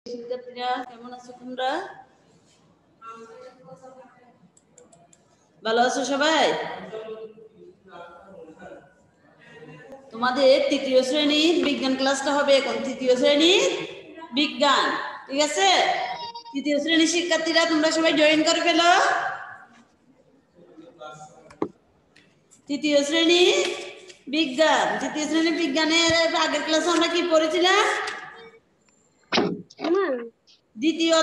শিক্ষার্থীরা কেমন আছো তোমরা? ভালো আছো সবাই? তোমাদের তৃতীয় শ্রেণীর বিজ্ঞান ক্লাসটা হবে এখন। তৃতীয় শ্রেণীর বিজ্ঞান, ঠিক আছে? তৃতীয় শ্রেণীর শিক্ষার্থীরা তোমরা সবাই জয়েন করে ফেলো। তৃতীয় শ্রেণী বিজ্ঞান, তৃতীয় শ্রেণী বিজ্ঞানের আগের ক্লাসে আমরা কি পড়েছিলাম? দ্বিতীয়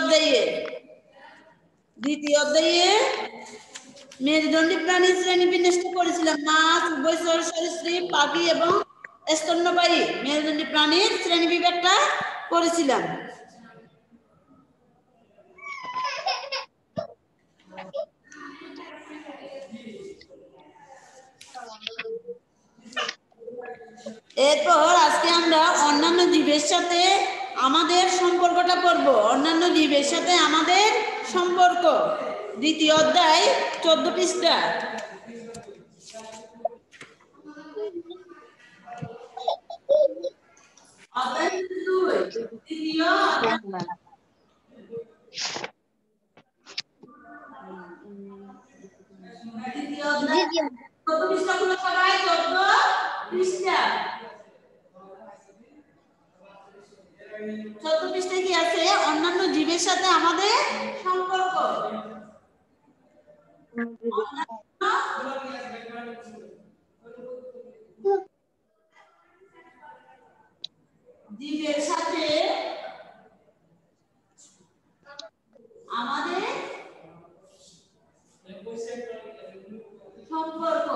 অধ্যায়ে মেরুদণ্ডী প্রাণী শ্রেণী বিন্যাসটা পড়েছিলাম। মাছ, উভয়চর, সরীসৃপ, পাখি এবং স্তন্যপায়ী মেরুদণ্ডী প্রাণীর শ্রেণী বিভাগটা পড়েছিলাম। এরপর আজকে আমরা অন্যান্য জীবের সাথে আমাদের সম্পর্কটা পড়ব। অন্যান্য জীবের সাথে আমাদের সম্পর্ক, দ্বিতীয় অধ্যায় 14 পৃষ্ঠা। পৃষ্ঠায় কি আছে? অন্যান্য জীবের সাথে আমাদের সম্পর্ক। জীবের সাথে আমাদের সম্পর্ক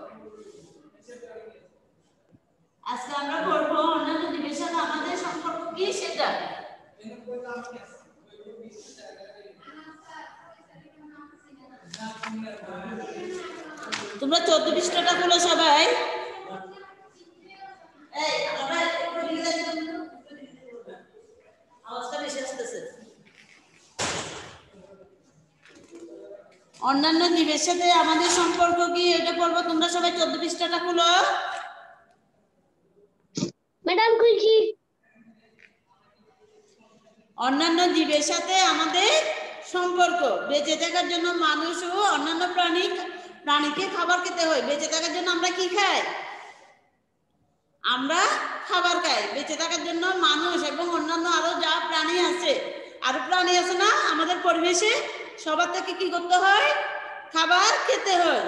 আজকে আমরা পড়বো। অন্যান্য জীবের সাথে আমাদের সম্পর্ক কি সেটা। তোমরা 14 পৃষ্ঠাটা খোলো সবাই। অন্যান্য জীবের সাথে আমাদের সম্পর্ক কি এটা পড়বো। তোমরা সবাই 14 পৃষ্ঠাটা খুলো। ম্যাডাম খুলছি। অন্যান্য জীবের সাথে আমাদের সম্পর্ক। বেঁচে থাকার জন্য মানুষ ও অন্যান্য প্রাণীকে খাবার খেতে হয়। বেঁচে থাকার জন্য আমরা কি খাই? আমরা খাবার খাই। বেঁচে থাকার জন্য মানুষ এবং অন্যান্য আরো যা প্রাণী আছে, আরো প্রাণী আছে না আমাদের পরিবেশে, সবার থেকে কি করতে হয়? খাবার খেতে হয়।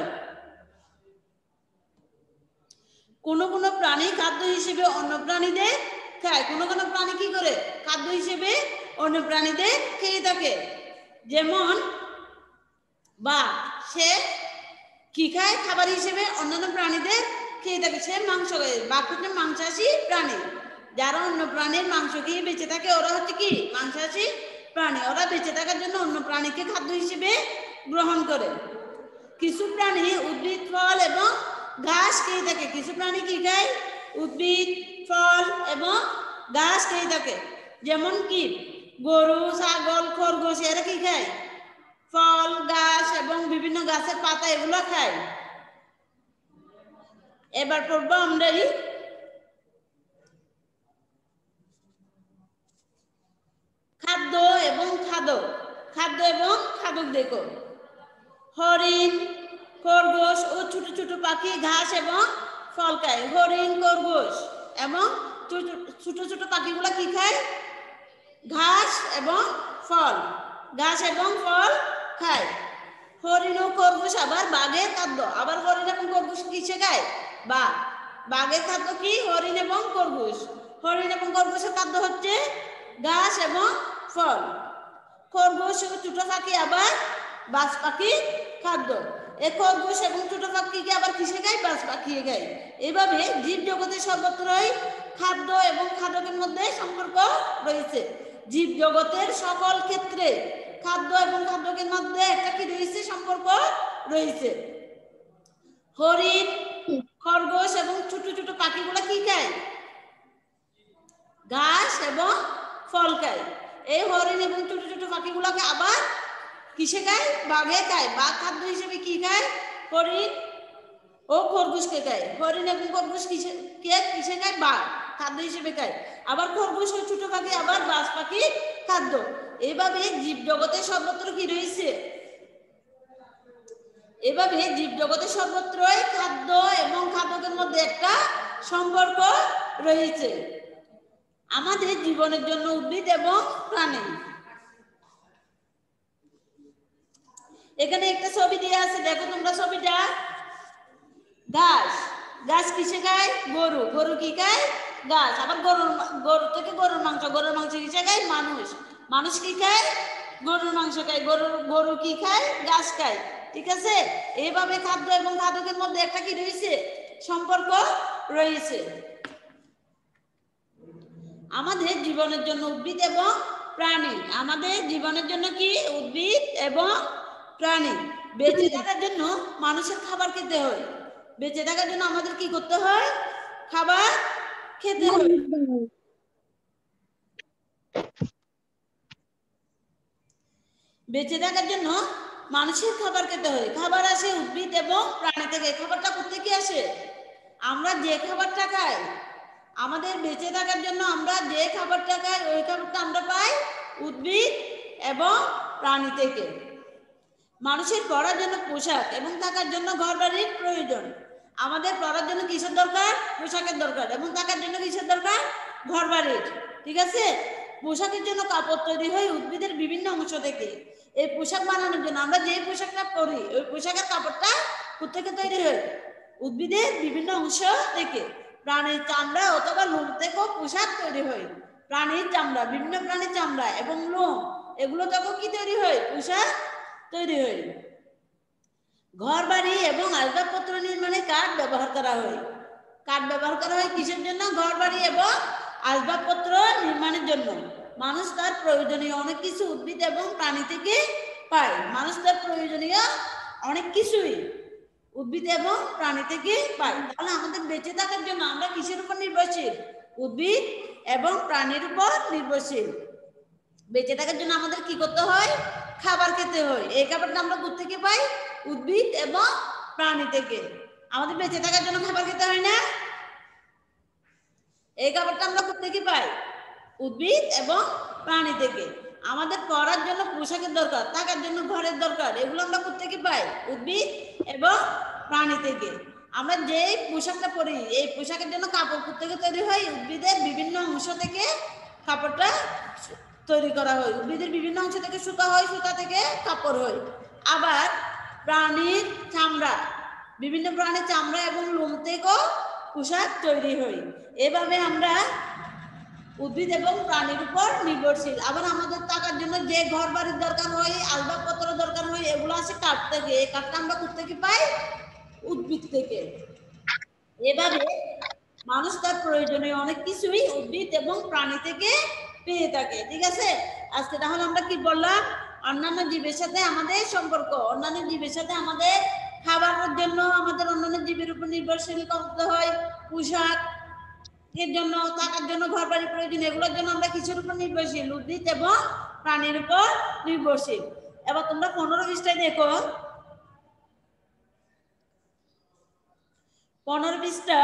কোন কোন প্রাণী খাদ্য হিসেবে অন্য প্রাণীদের খায়। কোন কোন প্রাণী কি করে? খাদ্য হিসেবে অন্য প্রাণীদের খেয়ে থাকে। যেমন বাঘ, সে কি খায়? খাবার হিসেবে অন্যান্য প্রাণীদের খেয়ে থাকে, সে মাংস খায়। বাঘ হচ্ছে মাংসাশী প্রাণী। যারা অন্য প্রাণীর মাংস খেয়ে বেঁচে থাকে ওরা হচ্ছে কি? মাংসাশী প্রাণী। ওরা বেঁচে থাকার জন্য অন্য প্রাণীকে খাদ্য হিসেবে গ্রহণ করে। কিছু প্রাণী উদ্ভিদ, ফল এবং ঘাস খেয়ে থাকে। কিছু প্রাণী কি খায়? উদ্ভিদ, ফল এবং ঘাস খেয়ে থাকে। যেমন কি গরু, ছাগল, খরগোশ, এরা কি খায়? ফল, ঘাস এবং বিভিন্ন গাছের পাতা এগুলো খায়। এবার পড়বো আমরা খাদ্য এবং খাদক। খাদ্য এবং খাদক দেখো। হরিণ, খরগোশ ও ছোট ছোট পাখি ঘাস এবং ফল খায়। হরিণ, খরগোশ এবং ছোট ছোট পাখিগুলো কি খায়? ঘাস এবং ফল। ঘাস এবং ফল খায়। হরিণ ও খরগোশ আবার বাঘের খাদ্য। আবার হরিণ এবং খরগোশ কিসে খায়? বাঘ। বাঘের খাদ্য কি? হরিণ এবং খরগোশ। হরিণ এবং খরগোশের খাদ্য হচ্ছে ঘাস এবং ফল। খরগোশ ও ছোট পাখি আবার বাজ পাখির খাদ্য। এই খরগোশ এবং ছোট পাখিকে আবার কিসে খায়? বাজ পাখি খায়। এভাবে জীব জগতের সর্বত্রই খাদ্য এবং খাদকের মধ্যে সম্পর্ক রয়েছে। জীব জগতের সকল ক্ষেত্রে খাদ্য এবং খাদকের মধ্যে একটা কি রয়েছে? সম্পর্ক রয়েছে। হরিণ, খরগোশ এবং ছোট ছোট পাখিগুলো কি খায়? ঘাস এবং ফল খায়। এই হরিণ এবং ছোট ছোট পাখিগুলোকে আবার কিসে খায়? বাঘে খায়। বাঘ খাদ্য হিসেবে কি খায়? হরিণ ও খরগোশকে খায়। হরিণ এবং খরগোশ কিসে খায়? বাঘ খাদ্য হিসেবে খায়। আবার খরগোশ ও ছোট পাখি আবার বাজ পাখি খাদ্য। এইভাবে জীব জগতে সর্বত্র কি রয়েছে? এভাবে জীব জগতে সর্বত্রই খাদ্য এবং খাদ্যের মধ্যে একটা সম্পর্ক রয়েছে। আমাদের জীবনের জন্য উদ্ভিদ এবং প্রাণী। এখানে একটা ছবি দেওয়া আছে, দেখো তোমরা ছবিটা। ঘাস, ঘাস কিসে খায়? গরু। গরু কি খায়? ঘাস। আবার গরু থেকে গরুর মাংস কিসে খায়? মানুষ। মানুষ কি খায়? গরুর মাংস খায়। গরু কি খায়? ঘাস খায়। ঠিক আছে? এইভাবে খাদ্য এবং খাদ্যের মধ্যে একটা কি রয়েছে? সম্পর্ক রয়েছে। আমাদের জীবনের জন্য উদ্ভিদ এবং প্রাণী। আমাদের জীবনের জন্য কি? উদ্ভিদ এবং প্রাণী। বেঁচে থাকার জন্য মানুষের খাবার খেতে হয়। বেঁচে থাকার জন্য আমাদের কি করতে হয়? খাবার খেতে হয়। বেঁচে থাকার জন্য মানুষের খাবার খেতে হয়। খাবার আসে উদ্ভিদ এবং প্রাণী থেকে। খাবারটা কোথেকে আসে? আমরা যে খাবারটা খাই, আমাদের বেঁচে থাকার জন্য আমরা যে খাবারটা খাই, ওই খাবারটা আমরা পাই উদ্ভিদ এবং প্রাণী থেকে। মানুষের পড়ার জন্য পোশাক এবং থাকার জন্য ঘরবাড়ির প্রয়োজন। আমাদের পড়ার জন্য কিসের দরকার? পোশাকের দরকার। এবং থাকার জন্য কিসের দরকার? ঘরবাড়ির। ঠিক আছে? পোশাকের জন্য কাপড় তৈরি হয় উদ্ভিদের বিভিন্ন অংশ থেকে। এই পোশাক বানানোর জন্য আমরা যে পোশাকটা পরি, ওই পোশাকের কাপড়টা কোথেকে তৈরি হয়? উদ্ভিদের বিভিন্ন অংশ থেকে। প্রাণীর চামড়া অথবা লোম থেকেও পোশাক তৈরি হয়। প্রাণীর চামড়া, বিভিন্ন প্রাণীর চামড়া এবং লোম, এগুলো থেকেও কি তৈরি হয়? পোশাক তৈরি হয়। ঘর বাড়ি এবং আসবাবপত্র নির্মাণে কাঠ ব্যবহার করা হয়। কাঠ ব্যবহার করা হয় কিসের জন্য? ঘর বাড়ি এবং আসবাবপত্র নির্মাণের জন্য। মানুষ তার প্রয়োজনীয় অনেক কিছু উদ্ভিদ এবং প্রাণী থেকে পায়। মানুষ তার প্রয়োজনীয় অনেক কিছুই উদ্ভিদ এবং প্রাণী থেকে পায়। তাহলে আমাদের বেঁচে থাকার জন্য আমরা কিসের উপর নির্ভরশীল? উদ্ভিদ এবং প্রাণীর উপর নির্ভরশীল। বেঁচে থাকার জন্য আমাদের কি করতে হয়? খাবার খেতে হয়। এই খাবারটা আমরা কোথা থেকে পাই? উদ্ভিদ এবং প্রাণী থেকে। আমাদের বেঁচে থাকার জন্য খাবার খেতে হয় না? এই খাবারটা আমরা কোথা থেকে পাই? উদ্ভিদ এবং প্রাণী থেকে। আমাদের পড়ার জন্য পোশাকের দরকার, থাকার জন্য ঘরের দরকার, এগুলো আমরা কোথা থেকে পাই? উদ্ভিদ এবং প্রাণী থেকে। আমরা যে পোশাকটা পরি, এই পোশাকের জন্য কাপড় থেকে তৈরি হয় উদ্ভিদের বিভিন্ন অংশ থেকে। কাপড়টা তৈরি করা হয় উদ্ভিদের বিভিন্ন অংশ থেকে। সুতা হয়, সুতা থেকে কাপড় হয়। আবার প্রাণীর চামড়া, বিভিন্ন প্রাণীর চামড়া এবং লোম থেকেও পোশাক তৈরি হয়। এভাবে আমরা উদ্ভিদ এবং প্রাণীর উপর নির্ভরশীল। আবার আমাদের থাকার জন্য যে ঘর বাড়ির দরকার হয়, আসবাবপত্র দরকার হয়, এগুলো আছে কাঠ থেকে। এই কাঠটা আমরা কোথা থেকে পাই? উদ্ভিদ থেকে। এভাবে মানুষ তার প্রয়োজনীয় অনেক কিছুই উদ্ভিদ এবং প্রাণী থেকে পেয়ে থাকে। ঠিক আছে? আজকে তাহলে আমরা কি বললাম? অন্যান্য জীবের সাথে আমাদের সম্পর্ক। অন্যান্য জীবের সাথে আমাদের খাবারের জন্য আমাদের অন্যান্য জীবের উপর নির্ভরশীল করতে হয়। পোশাক এর জন্য, থাকার জন্য ঘর বাড়ি প্রয়োজন, এগুলোর জন্য আমরা কিসের উপর নির্ভরশীল? উদ্ভিদ এবং প্রাণীর উপর নির্ভরশীল। এবার তোমরা 15 পৃষ্ঠায় দেখো। 15 পৃষ্ঠা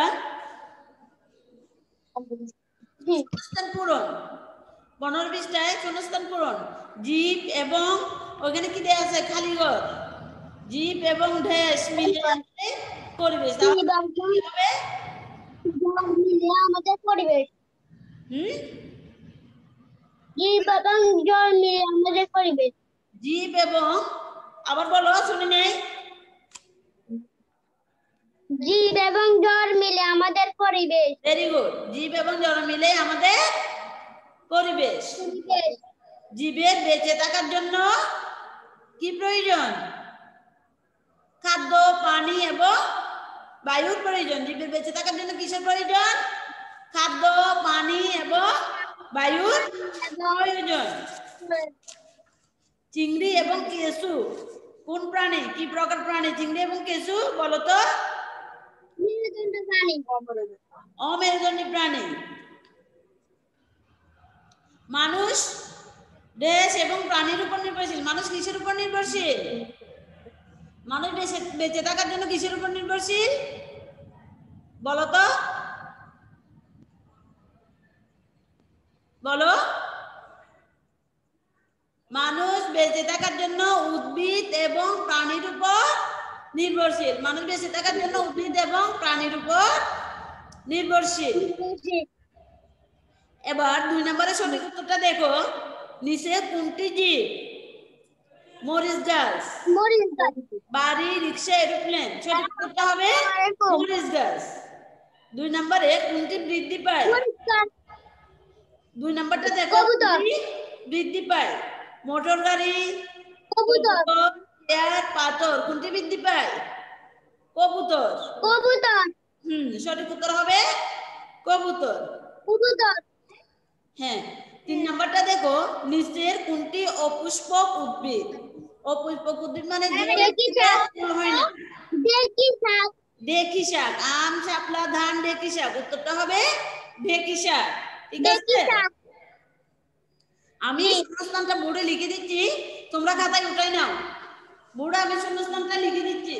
শূন্যস্থান পূরণ। 15 পৃষ্ঠায় শূন্যস্থান পূরণ। জীব এবং ওখানে কি দেয়া আছে? খালি ঘর। জীব এবং ড্যাশ মিলে পরিবেশ। আমাদের পরিবেশ। জীব এবং জল মিলে আমাদের পরিবেশ। জীব এবং, আবার বলো, শুনি নাই। জীব এবং জল মিলে আমাদের পরিবেশ। Very good. জীব এবং জল মিলে আমাদের পরিবেশ। জীবের বেঁচে থাকার জন্য কি প্রয়োজন? খাদ্য, পানি এবং বায়ুর প্রয়োজন। জীবের বেঁচে থাকার জন্য কিসের প্রয়োজন? খাদ্য, পানি এবং বায়ুর প্রয়োজন। চিংড়ি এবং কেঁচু কোন প্রাণী? কি প্রকার প্রাণী চিংড়ি এবং কেঁচু? বলো তো। অমেরুদণ্ডী প্রাণী। মানুষ দেশ এবং প্রাণীর উপর নির্ভরশীল। মানুষ কিসের উপর নির্ভরশীল? মানুষ বেঁচে থাকার জন্য কিসের উপর নির্ভরশীল? বলো তো, বলো। মানুষ বেঁচে থাকার জন্য উদ্ভিদ এবং প্রাণীর উপর নির্ভরশীল। মানুষ বেঁচে থাকার জন্য উদ্ভিদ এবং প্রাণীর উপর নির্ভরশীল। এবার 2 নম্বরের সঠিক উত্তরটা দেখো, নিচে কোনটি জীব? মরিচ গাছ, বাড়ি, রিক্সা, এরোপ্লেন। সঠিক উত্তরটা হবে মরিচ গাছ। 2 নম্বরে কোনটি বৃদ্ধি পায়? 2 নম্বরটা দেখো, বৃদ্ধি পায়? মোটর গাড়ি, চেয়ার, পাথর। কোনটি বৃদ্ধি পায়? কবুতর। সঠিক উত্তর হবে কবুতর। হ্যাঁ। 3 নম্বরটা দেখো, নিচের কোনটি অপুষ্পক উদ্ভিদ? অপুষ্পক উদ্ভিদ মানে হয় না। ঢেঁকি শাক, আম, শাপলা, ধান, ঢেঁকি শাক। উত্তরটা হবে ঢেঁকি শাক। ঠিক আছে, আমি শূন্যস্থানটা বোর্ডে লিখে দিচ্ছি, তোমরা খাতায় উঠাই নাও। বোর্ডে আমি শূন্যস্থানটা লিখে দিচ্ছি।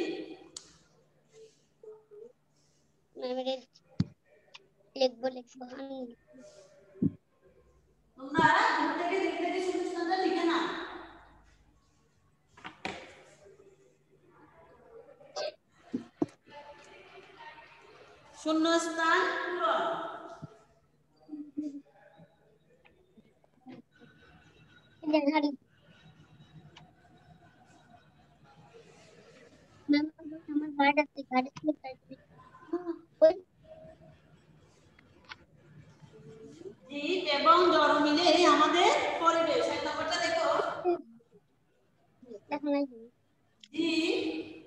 তোমরা বোর্ড থেকে দেখে দেখে শূন্যস্থানটা লিখে নাও। শূন্যস্থান পূরণ। জীব এবং জড় মিলে আমাদের পরিবেশ। 1 নম্বরটা দেখো, জীব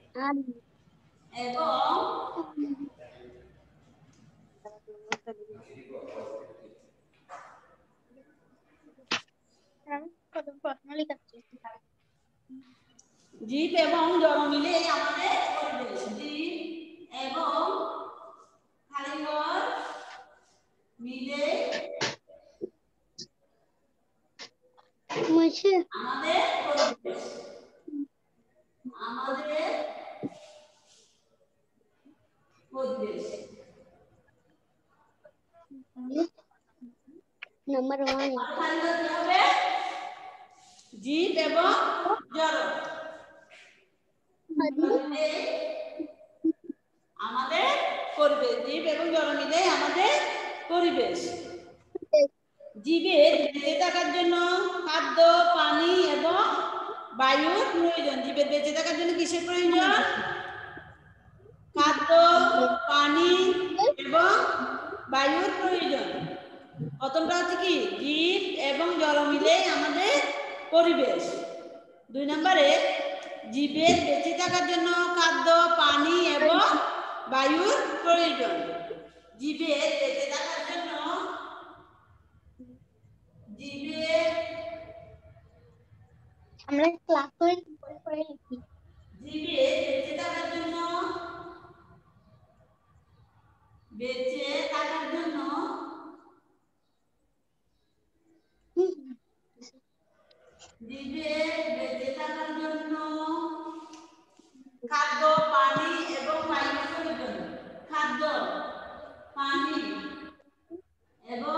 এবং জীব এবং জড় মিলে আমাদের পরিবেশ। জীব এবং খালিঘর মিলে আমাদের পরিবেশ। আমাদের পরিবেশ। নাম্বার 1 খালিঘর কি হবে? জীব এবং জড় আমাদের পরিবেশ। জীব এবং জড় মিলে আমাদের পরিবেশ। জীবের বেঁচে থাকার জন্য খাদ্য, পানি এবং বায়ুর প্রয়োজন। জীবের বেঁচে থাকার জন্য কিসের প্রয়োজন? খাদ্য, পানি এবং বায়ুর প্রয়োজন। প্রথমটা হচ্ছে কি? জীব এবং জল মিলে আমাদের পরিবেশ। 2 নম্বরে জীবের বেঁচে থাকার জন্য খাদ্য, পানি এবং বায়ুর প্রয়োজন। জীবের বেঁচে থাকার জন্য আমরা ক্লাস করে পরে লিখি। জীবের বেঁচে থাকার জন্য জীবের বেঁচে থাকার জন্য খাদ্য, পানি এবং বায়ুর প্রয়োজন। খাদ্য, পানি এবং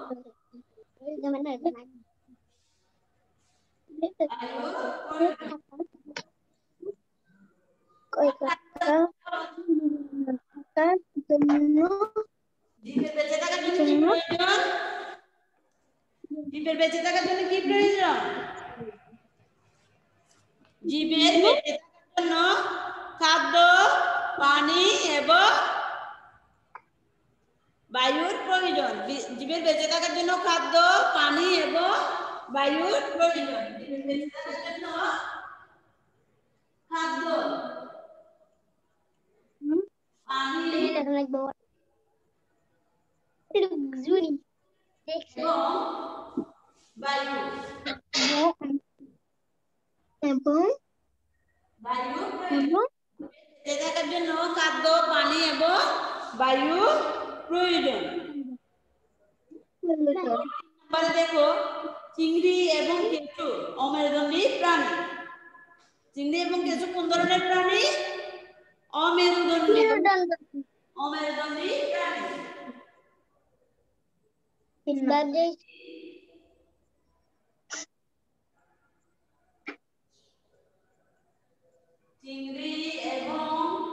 জীবের বেঁচে থাকার জন্য কি প্রয়োজন? জীবের বেঁচে থাকার জন্য কি প্রয়োজন? জীবের বেঁচে থাকার জন্য খাদ্য, পানি এবং বায়ুর প্রয়োজন। জীবের বেঁচে থাকার জন্য খাদ্য, পানি এবং বায়ুর প্রয়োজন। জীবের বেঁচে থাকার জন্য খাদ্য, পানি এবং বায়ু বেঁচে থাকার জন্য খাদ্য, পানি এবং বায়ু প্রয়োজন। এবারে দেখো, চিংড়ি এবং কেঁচো অমেরুদণ্ডী প্রাণী। চিংড়ি এবং কেঁচো কোন ধরনের প্রাণী? অমেরুদণ্ডী। অমেরুদণ্ডী প্রাণী। চিংড়ি এবং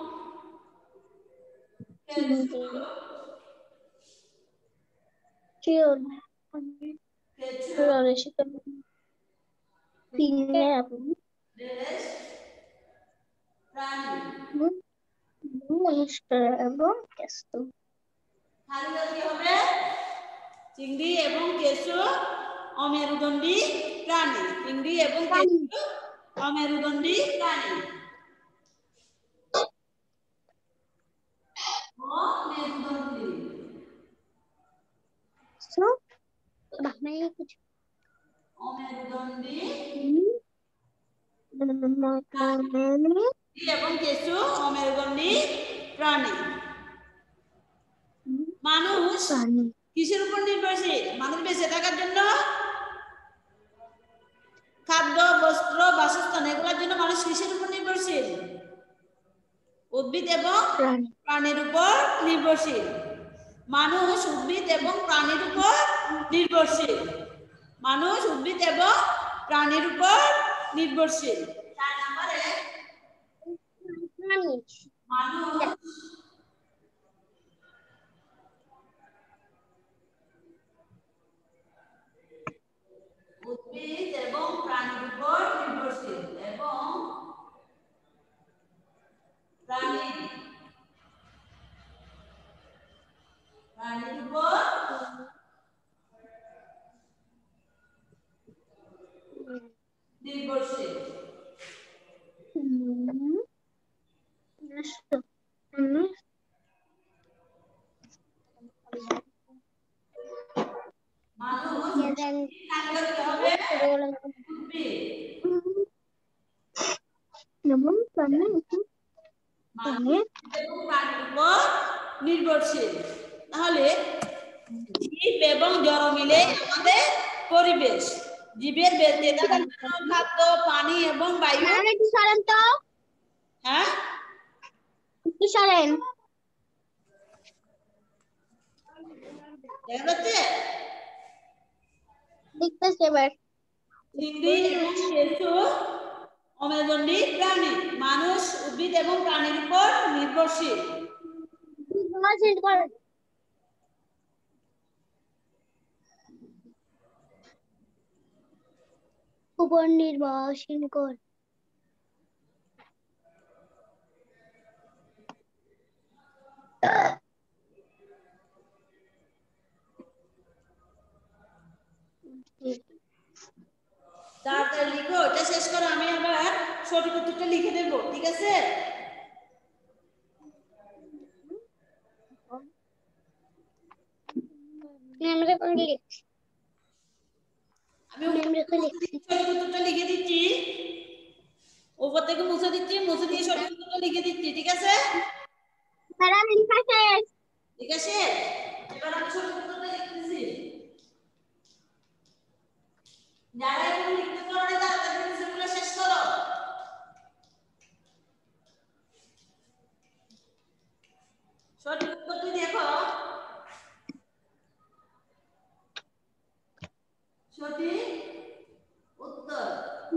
চিংড়ি এবং কেঁচো অমেরুদণ্ডী প্রাণী। চিংড়ি এবং কেঁচো অমেরুদণ্ডী প্রাণী। অমেরুদণ্ডী। অমেরুদণ্ডী এবং কেঁচো অমেরুদণ্ডী প্রাণী। মানুষ কিসের উপর নির্ভরশীল? মানুষ বেঁচে থাকার জন্য খাদ্য, বস্ত্র, বাসস্থান এগুলোর জন্য মানুষ কিসের উপর নির্ভরশীল? উদ্ভিদ এবং প্রাণীর উপর নির্ভরশীল। মানুষ উদ্ভিদ এবং প্রাণীর উপর নির্ভরশীল। মানুষ উদ্ভিদ এবং প্রাণীর উপর নির্ভরশীল। 4 নম্বরে মানুষ উদ্ভিদ এবং প্রাণীর উপর নির্ভরশীল এবং প্রাণীর উপর নির্ভরশীল। নির্ভরশীল। তাহলে জীব এবং জড় মিলে আমাদের পরিবেশ। জীবের বেঁচে থাকার জন্য খাদ্য, পানি এবং বায়ু। হ্যাঁ চিংড়ি এবং কেঁচো অমেরুদণ্ডী প্রাণী। মানুষ উদ্ভিদ এবং প্রাণীর উপর নির্ভরশীল। উপর নির্ভরশীল কর। তাড়াতাড়ি লিখো, এটা শেষ করো, আমি আবার সঠিক উত্তরটা লিখে দেব, ঠিক আছে? আমি সঠিক উত্তরটা লিখে দিচ্ছি, উপর থেকে মুছে দিচ্ছি, মুছে দিয়ে সঠিক উত্তরটা লিখে দিচ্ছি, ঠিক আছে? ঠিক আছে, এবার আমি সঠিক উত্তরটা লিখতেছি। যারা এখন লিখতে পারো না তাড়াতাড়ি নিচেগুলো শেষ করো। সঠিক উত্তরটি দেখো। সঠিক উত্তর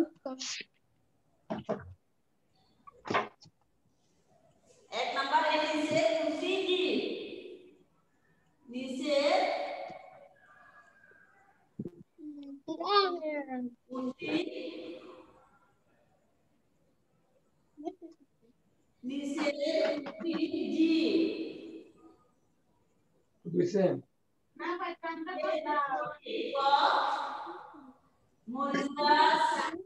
1 নম্বরে নিচে কোনটি কি? নিচে কোনটি? নিচে কোনটি জি? বুঝছেন? মরিচ গাছ,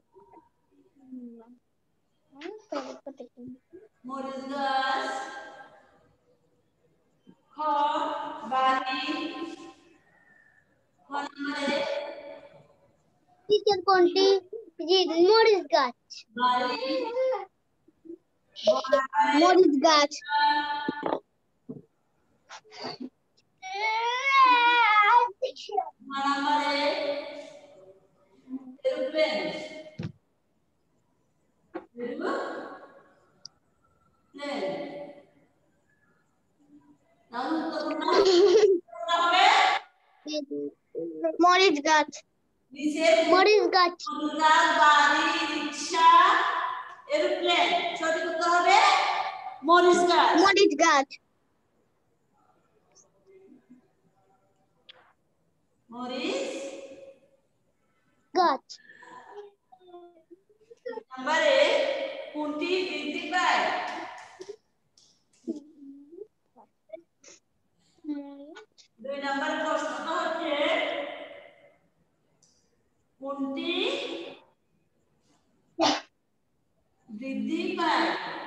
মরিচ গাছ, খড়, বাড়ি, কোনটি? জি, মরিচ গাছ। মরিচ গাছ। মরিচ গাছ। মরিচ গাছ। বাড়ি, রিক্সা এরোপ্লেন সঠিক উত্তর হবে মরিচ গাছ। মরিচ গাছ। মরিচ গাছ। নম্বরে কোনটি বৃদ্ধি পায়? 2 নম্বর প্রশ্নটা হচ্ছে কোনটি বৃদ্ধি পায়?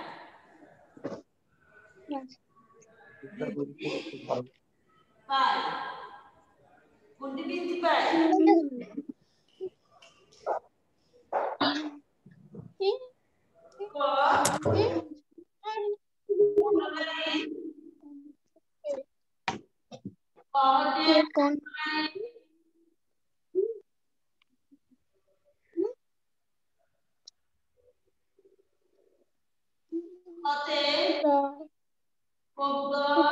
পায় কোনটি বৃদ্ধি পায়? ক হতে কবুতর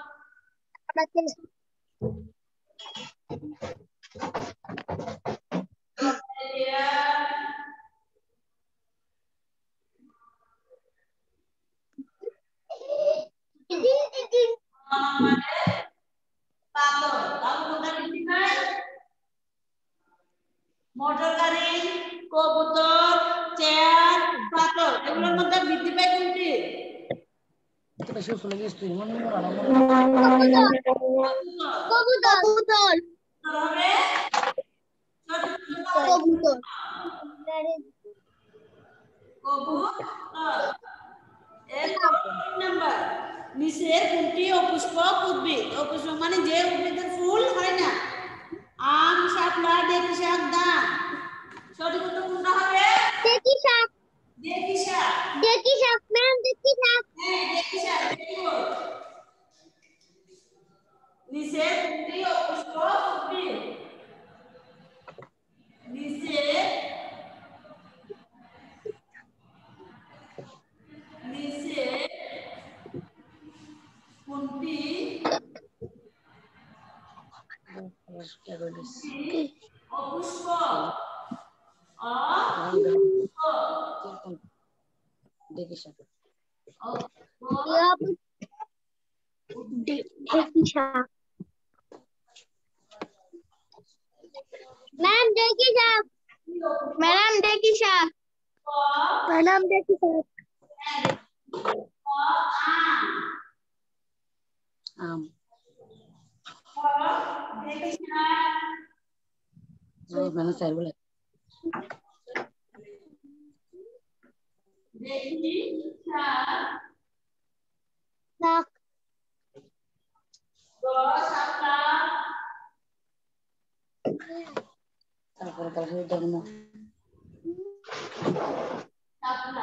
পাথর তাহলে কোনটা বৃদ্ধি পায়? মোটর গাড়ি, কবুতর, চেয়ার, পাথর এগুলোর মধ্যে বৃদ্ধি পায় কোনটি? কবুতর। কবুতর। হবে কবুতর। কবুতর। এরপর 3 নাম্বার নিচের কোনটি অপুষ্পক উদ্ভিদ? অপুষ্পক মানে যে উদ্ভিদের ফুল হয় না। আম, শাপলা, ডেকি শাক, ধান। সঠিক উত্তর কোনটা হবে? ডেকি শাক। ডেকি শাক। ডেকি শাক ম্যাম, ডেকি শাক। হ্যাঁ ডেকি শাক। নিচের কোনটি অপুষ্পক উদ্ভিদ? নিচের কোনটি অপুষ্পক? ডেকি শাক। ম্যাম ডেকি শাক। ম্যাডাম ডেকি শাক। ম্যাডাম ডেকি শাক। আম। ডেকি শাক। মানে স্যার বলে ডেকি শাক। শাক। শাপলা। তারপরে তাহলে দেখুন শাপলা।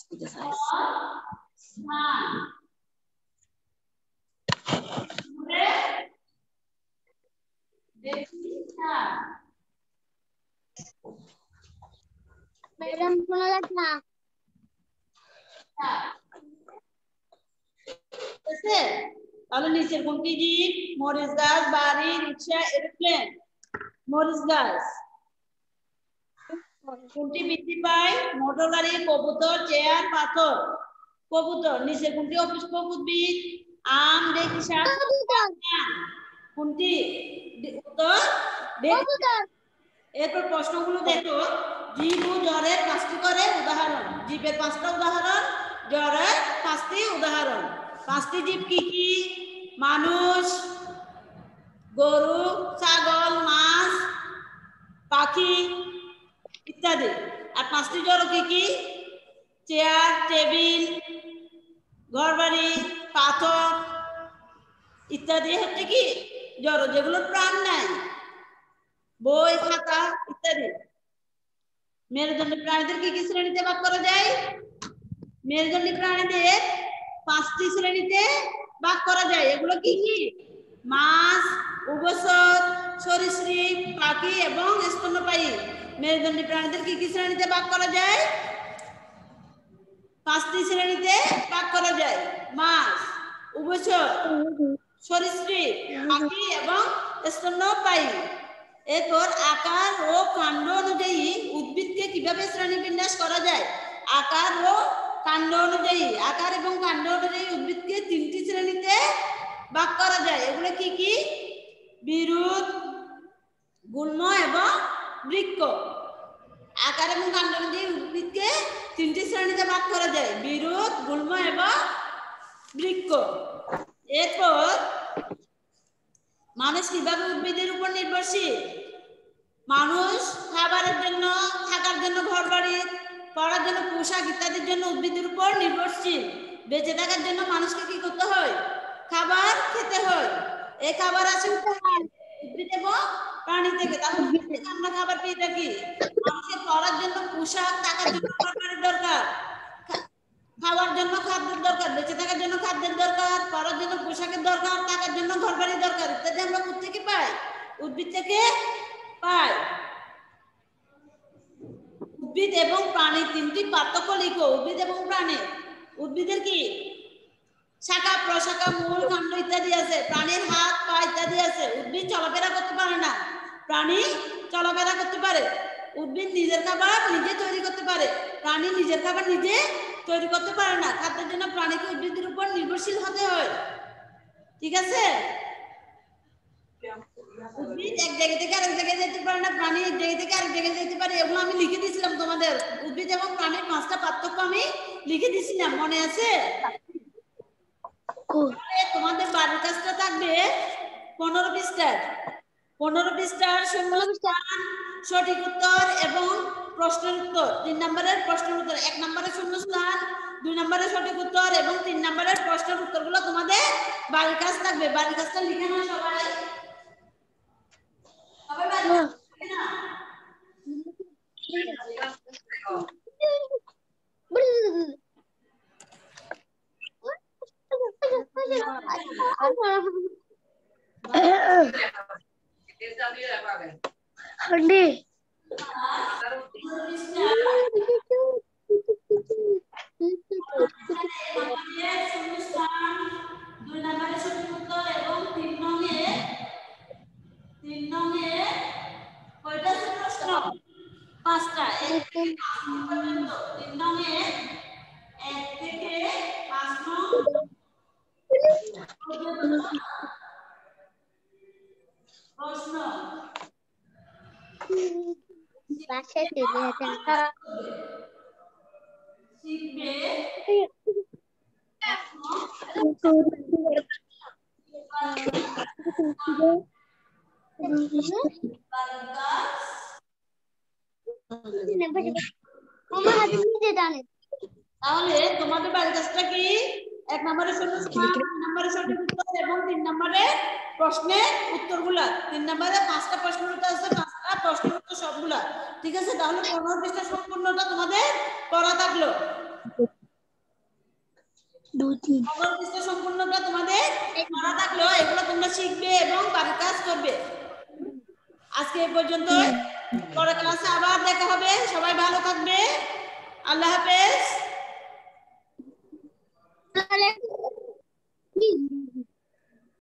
ম্যাডাম শোনা যাচ্ছে না। তাহলে নিচের কোনটি জীব? মরিচ গাছ, বাড়ি, রিক্সা, এরোপ্লেন। মরিচ গাছ। কোনটি বৃদ্ধি পায়? মোটর গাড়ি, কবুতর, চেয়ার, পাথর। কবুতর। নিচের কোনটি অপুষ্পক উদ্ভিদ? আম, ডেকি শাক। কোনটি উত্তর? কবুতর। এরপর প্রশ্নগুলো দেখো। জীব ও জ্বরের 5টি করে উদাহরণ। জীবের 5টা উদাহরণ, জ্বরের 5টি উদাহরণ। 5টি জীব কি কি? মানুষ, গরু, ছাগল, মাছ, পাখি ইত্যাদি। আর 5টি জড় কি কি? চেয়ার, টেবিল, ঘরবাড়ি, পাথর ইত্যাদি হচ্ছে কি জড়, যেগুলোর প্রাণ নাই। বই, খাতা ইত্যাদি। মেরুদণ্ডী প্রাণীদের কি কি শ্রেণীতে ভাগ করা যায়? মেরুদণ্ডী প্রাণীদের 5টি শ্রেণীতে ভাগ করা যায়। এগুলো কি কি? মাছ, উভচর, সরীসৃপ, পাখি এবং স্তন্যপায়ী। মেরুদণ্ডী প্রাণীদের কি কি শ্রেণীতে ভাগ করা যায়? 5টি শ্রেণীতে ভাগ করা যায়। মাছ, উভচর, সরীসৃপ, পাখি এবং স্তন্যপায়ী। এরপর আকার ও কাণ্ড অনুযায়ী উদ্ভিদকে কিভাবে শ্রেণীবিন্যাস করা যায়? আকার ও কাণ্ড অনুযায়ী আকার এবং কাণ্ড অনুযায়ী উদ্ভিদকে 3টি শ্রেণীতে ভাগ করা যায়। এগুলো কি কি? বিরুৎ, গুল্ম এবং বৃক্ষ। আকার এবং কাণ্ড অনুযায়ী উদ্ভিদকে 3টি শ্রেণীতে ভাগ করা যায়, বিরুৎ, গুল্ম এবং বৃক্ষ। এরপর মানুষ কিভাবে উদ্ভিদের উপর নির্ভরশীল? মানুষ খাবারের জন্য, থাকার জন্য ঘরবাড়ি, পড়ার জন্য পোশাক ইত্যাদির জন্য উদ্ভিদের উপর নির্ভরশীল। বেঁচে থাকার জন্য মানুষকে কি করতে হয়? খাবার খেতে হয়। এই খাবার আসে উদ্ভিদ এবং প্রাণী থেকে। তাহলে উদ্ভিদ থেকে আমরা খাবার পেয়ে থাকি। মানুষের পড়ার জন্য পোশাক, থাকার জন্য ঘরবাড়ির দরকার, খাওয়ার জন্য খাদ্যের দরকার, বেঁচে থাকার জন্য খাদ্যের দরকার, পড়ার জন্য পোশাকের দরকার, থাকার জন্য ঘরবাড়ির দরকার ইত্যাদি আমরা কোথা থেকে পাই? উদ্ভিদ থেকে পাই। উদ্ভিদ এবং প্রাণী 3টি পার্থক্য লিখো। উদ্ভিদ এবং প্রাণী। উদ্ভিদের কি শাখা, প্রশাখা, মূল, কাণ্ড ইত্যাদি আছে। প্রাণীর হাত, পা ইত্যাদি আছে। উদ্ভিদ চলাফেরা করতে পারে না, প্রাণী চলাফেরা করতে পারে। উদ্ভিদ নিজের খাবার নিজে তৈরি করতে পারে, প্রাণী নিজের খাবার নিজে তৈরি করতে পারে না। খাদ্যের জন্য প্রাণীকে উদ্ভিদের উপর নির্ভরশীল হতে হয়। ঠিক আছে? উদ্ভিদ এক জায়গা থেকে আরেক জায়গায় যেতে পারে না, প্রাণী এক জায়গা থেকে আরেক জায়গায় যেতে পারে। এগুলো আমি লিখে দিয়েছিলাম তোমাদের। উদ্ভিদ এবং প্রাণীর 5টা পার্থক্য আমি লিখে দিয়েছিলাম, মনে আছে? তোমাদের বাড়ির কাজটা থাকবে 15 পৃষ্ঠার। 15 পৃষ্ঠার শূন্যস্থান, সঠিক উত্তর এবং প্রশ্নের উত্তর। 3 নম্বরের প্রশ্নের উত্তর, 1 নম্বরের শূন্যস্থান, 2 নম্বরের সঠিক উত্তর এবং 3 নম্বরের প্রশ্নের উত্তরগুলো তোমাদের বাড়ির কাজ থাকবে। বাড়ির কাজটা লিখে নাও সবাই। সবাই বাড়ির কাজ লিখে নাও। তাহলে তোমাদের বাড়ির কাজটা কি? 1 নম্বরের শূন্যস্থান, 2 নম্বরের সঠিক উত্তর এবং 3 নম্বরের প্রশ্নের উত্তরগুলা। 3 নম্বরে 5টা প্রশ্নের উত্তর আছে, 5টা প্রশ্নের উত্তর সবগুলা। ঠিক আছে? তাহলে 15 পৃষ্ঠা সম্পূর্ণটা তোমাদের পড়া থাকলো। 15 পৃষ্ঠা সম্পূর্ণটা তোমাদের পড়া থাকলো। এগুলো তোমরা শিখবে এবং বাড়ির কাজ করবে। আজকে এই পর্যন্তই। পরের ক্লাসে আবার দেখা হবে। সবাই ভালো থাকবে। আল্লাহ হাফেজ।